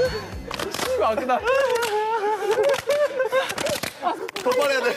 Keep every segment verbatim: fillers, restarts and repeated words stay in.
아, 끝나. 더 빨리 해야 돼.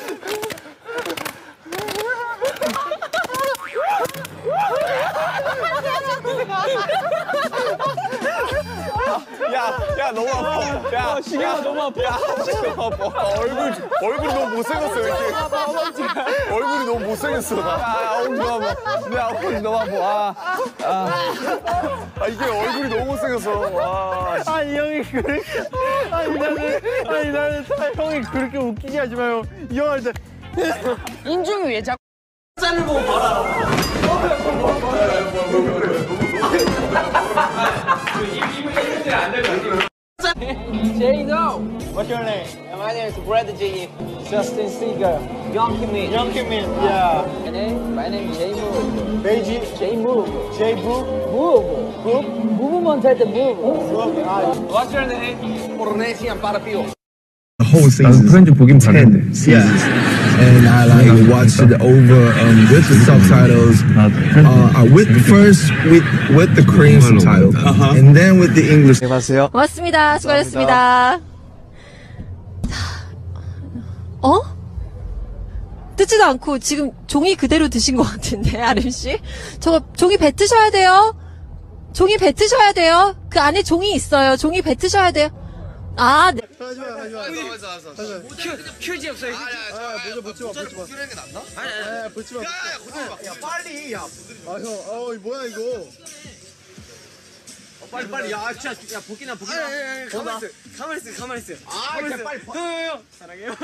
야, 야, 너무 아파. 야, 시계가 너무 아파. 야, 시계가 너무 아파. 얼굴, 얼굴이 너무 못생겼어, 이렇게. 얼굴이 너무 못생겼어, 나. 아, 엉덩이 너무 아파. 내 엉덩이 너무 아파. 아, 아. 아, 이게 얼굴이 너무 못생겼어. 와. 아니, 형이 그렇게. 아니, 나는, 아니, 나는 형이 그렇게 웃기게 하지 마요. 이 형 할 때. 인중이 왜 자꾸. 짠을 보고 바로 알아. Jay, no. What's your name? My name is Brad J. Justin Seeger. Young Kim. Young Kim-min. Yeah. My name, my name is Jay Move. Beiji. Jay Move. J. Boo. Move. Move. Movement at the move. What's your name? Polynesian Parapio. The whole season. 프렌즈 보긴 봤는데. Yeah. And I like watched it over um, with the subtitles. Uh, I with first with with the Korean subtitles, uh-huh. and then with the English. 안녕하세요. 고맙습니다. 수고하셨습니다. 어? 뜯지도 않고 지금 종이 그대로 드신 것 같은데, 아름씨? 저거 종이 뱉으셔야 돼요. 종이 뱉으셔야 돼요. 그 안에 종이 있어요. 종이 뱉으셔야 돼요. 아, 네. 하지 마, 하지 마. 왔어, 왔어, 왔어. 큐지 없어요. 아, 보지 마, 보지 마, 보지 마. 큐라는 게 낫나? 아니, 아니, 보지 마. 야, 야, 보지 마. 야, 빨리. 야, 아, 형, 어, 뭐야 이거? 어, 빨리, 빨리. 야, 진짜, 야, 복귀나, 복귀나. 가만 있어, 가만 있어, 가만 있어. 아, 이렇게 빨리. 형, 형, 형. 사랑해요.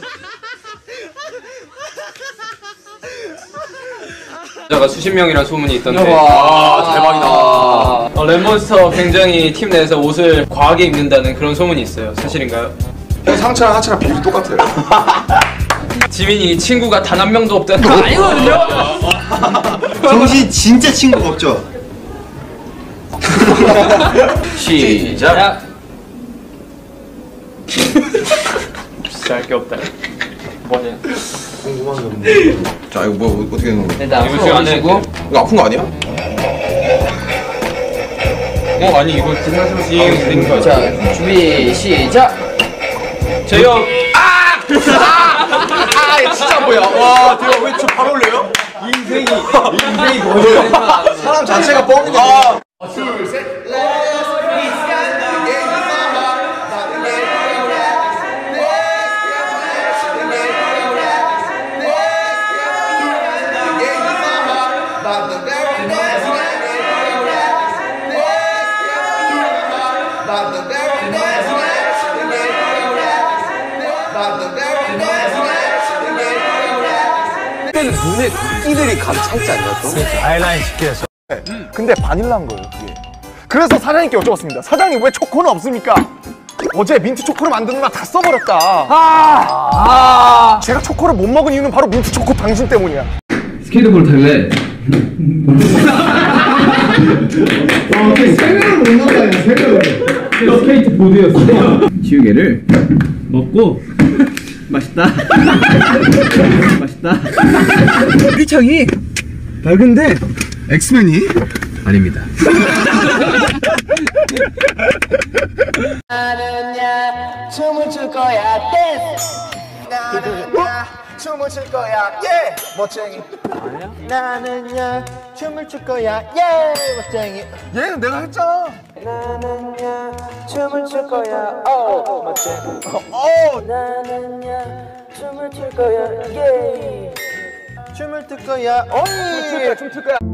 자가 수십 명이란 소문이 있던데. 와, 대박이다. 어, 랩몬스터 굉장히 팀 내에서 옷을 과하게 입는다는 그런 소문이 있어요. 사실인가요? 형 상체랑 하체랑 비율이 똑같아요. 지민이 친구가 단 한 명도 없다는 거 아니거든요? 정신 진짜 친구가 없죠? 시작. 진짜 할 게 없다. 뭐냐? 궁금한 게 없네. 자, 이거 뭐 어떻게 되는 거야? 일단 이거 지금 안 해고. 이거 아픈 거 아니야? 어 아니 이거 지금 되는 거야. 자, 준비, 시작. 제형. 아! 아, 진짜 뭐야? 와, 대박. 왜 저 바로 올려요? 인생이 인생이 뭐예요? 사람 자체가 뻥이네. 아. 둘, 셋. 그때는 눈에 이들이 감차있지 않냐, 좀? 아이라인 시켜서. 근데 바닐라인 거예요, 그게. 그래서 사장님께 여쭤봤습니다. 사장님 왜 초코는 없습니까? 어제 민트 초코를 만드는 날 다 써버렸다. 아, 아, 제가 초코를 못 먹은 이유는 바로 민트 초코 당신 때문이야. 스케이트볼 탈래? 생각을 못 나가요, 생각을. 스케이트보드였어. 지우개를 먹고 맛있다. 맛있다. 유리창이 밝은데 엑스맨이? 아닙니다. 나는야, 춤을 출 거야, 댄스. 나는야, 춤을 출 거야, 예! 멋쟁이. 나는야, 춤을 출 거야, 예! 멋쟁이. 얘는 내가 했잖아. 나는야, 춤을 출 거야, 오! 멋쟁이. 어, 나는야, 춤을 출 거야, 예! 춤을 출 거야, 오이! 춤출 거야, 춤출 거야.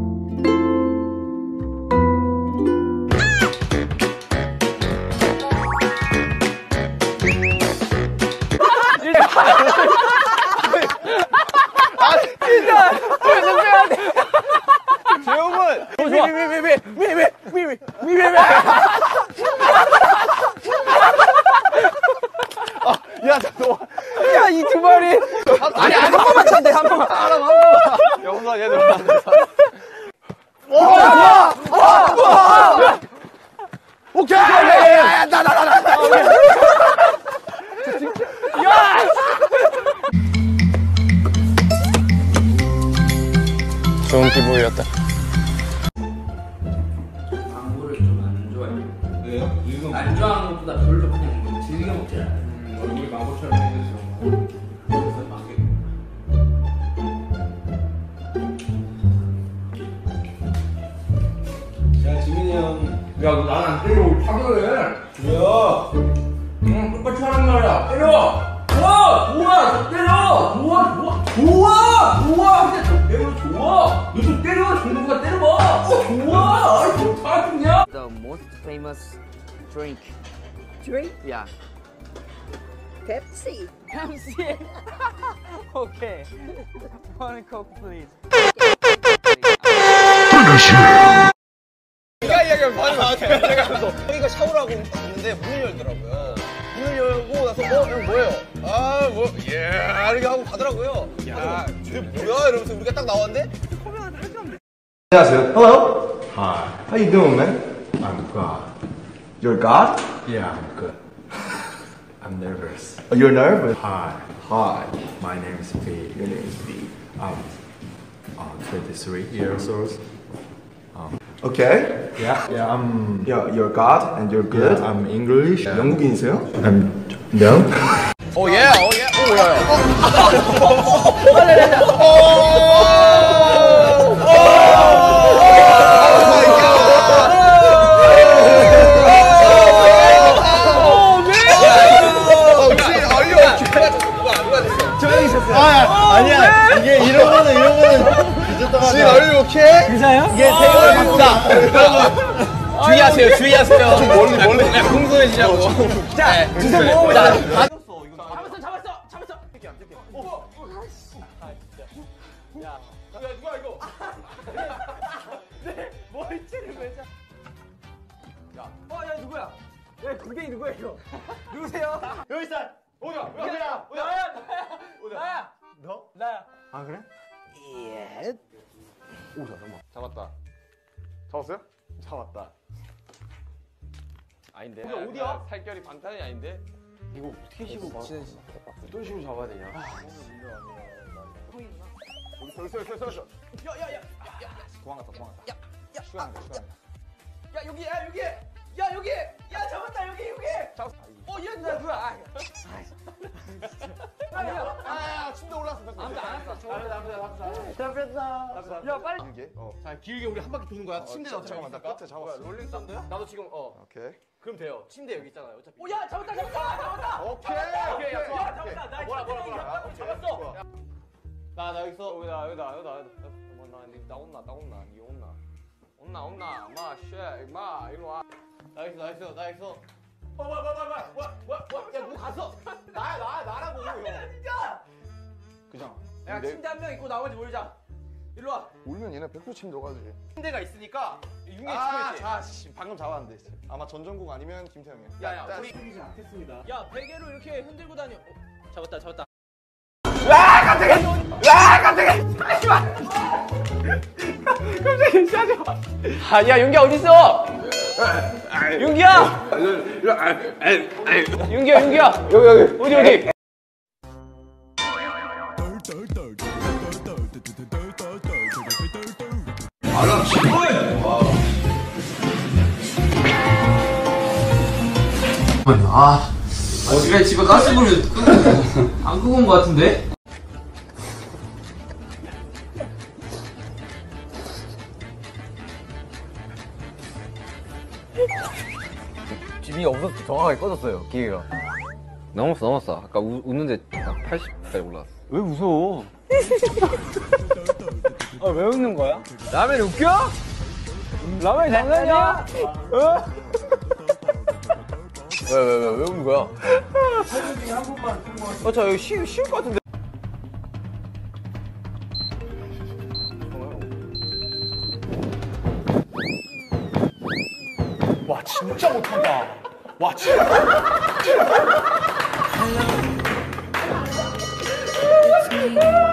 재용은 위위위위위위위위위위위 아, 야, 너, 야, 이 두 마리. 아니, 한 번만 찬대, 한 번만. 한 번만. 영사, 얘들. 오, 좋아! 와! 와! 오케이! 야, 나, 나, 나, 나. 야! 좋은 기분이었다. 광고를 좀 안 좋아해요. 그래요? 이거 안 좋아하는 것보다 별로 그냥 즐겨 먹지 않아요. 음, 얼굴이 마법처럼 생겼어. 그래서 막 야, 지민이 형. 야, 너 나는 안 때려. 파괴해. 뭐야? 응, 똑같이 하는 말이야. 때려! 좋아! 좋아! 저 때려! 좋아! 좋아! 좋아! 좋아! 근데 저 때려 좋아! 너 좀 때려! 정국아 때려봐! 어, 좋아! 아이, 좋다, 좋냐? The most famous drink. Drink? Yeah. Pepsi. Pepsi. Okay. One Coke, please. 내가 이야기하면 반응 못해. 제가 저희가 샤워를 하고 갔는데 문을 열더라고요. 문을 열고 나서 어? 이거 뭐예요? 아, 뭐, 예, 이렇게 하고 가더라고요. 야, 이게 뭐야? 이러면서 우리가 딱 나왔는데 안녕하세요. Hello. Hi. How you doing, man? I'm God. You're God? Yeah, I'm good. I'm nervous. Oh, you're nervous? Hi. Hi. My name is V. Your name is V. I'm uh, twenty-three years old. Um, okay. Yeah. Yeah. I'm. Yeah. You're God and you're good. Yeah, I'm English. Yeah. 영국인이세요? I'm no. 오, 예, 오, 예, 오, 야, 야. 아, 아니야. 이게 이런 거는 이런 거는 늦었다가. 지 are you okay? 괜찮아요? 이게 태경을 바꾸다. 주의하세요, 주의하세요. 좀 멀리, 멀리. 그냥 궁금해지자고. 자, 두세 모으면 자. 잡았어, 잡았어, 잡았어. 뜯기 안 뜯기. 오, 오, 아, 진짜. 야, 야, 누가 이거? 네, 머리채를 왜 잡? 야, 어, 야, 누구야? 야, 국경이 누구야 이거? 누구세요? 여기 있어. 오야, 오야, 오야, 나야, 나야. 너? 나야. 아 그래? 예. 오, 잠깐만. 잡았다. 잡았어요? 잡았다. 아닌데. 근데 어디야? 살결이 방탄이 아닌데? 이거 어떻게 씹어? 친해지. 어떤 식으로 잡아야 되냐? 여기 있어, 있어, 있어, 있어. 야, 야, 야, 야, 도망갔다, 도망갔다. 야, 야, 시간한다, 시간. 야, 여기, 야, 여기, 야, 여기, 야, 잡았다, 여기, 여기. 잡았어. 어, 얘 누구야, 누구야? 아, 아니야. 아, 침대 올라왔어. 안 돼, 안 돼. 잡혔다. 야, 빨리. 길게. 어. 자 길게 우리 한 바퀴 도는 거야. 침대 자, 넣자. 잠깐만, 나 끝에 잡았어. 롤링썬드야? 나도 지금 어. 오케이. 그럼 돼요. 침대 여기 있잖아요. 어차피. 오, 야, 잡았다, 잡았다, 잡았다. 오케이, 오케이, 오케이, 야, 오케이. 잡았다. 나 뭐라, 뭐라, 뭐라. 잡았어. 오케이, 잡았어. 좋아. 나 나 여기서. 여기다 여기다 여기다 여기다 뭐나 온나 나 온나 니 온나 온나 온나 마쉐 마 이리 와. 나 여기서 나 여기서 나 여기서. 뭐, 뭐, 뭐, 뭐, 뭐, 뭐, 뭐, 야, 누구 갔어? 나야, 나, 나라고. 야, 진짜. 그냥. 야, 내- 침대 한 명 있고 나머지 몰자. 일로 와. 울면 얘네 백 퍼센트 침대 가지. 침대가 있으니까 융에 아, 치고 자, 씨, 방금 잡았는데. 씨. 아마 전정국 아니면 김태형이야. 야, 야, 자, 우리 됐습니다. 야, 베개로 이렇게 흔들고 다녀. 어, 잡았다, 잡았다. 아, 야 윤기야 어디 있어? 윤기야. 윤기야 윤기야 여기 여기 어디 어디? 아, 어디가 집에 가스불을 끄고 안 끄고 온 것 같은데? 지민이 없었어. 정확하게 꺼졌어요 기계가. 넘었어 넘었어. 아까 우, 웃는데 팔십까지 올라왔어. 왜 웃어? 아, 왜 웃는 거야? 라면이 웃겨? 라면이 장난이야? 왜 왜 왜 왜 웃는 거야? 어저 여기 쉬, 쉬울 것 같은데. 와 진짜 못한다. 와 진짜. It's me.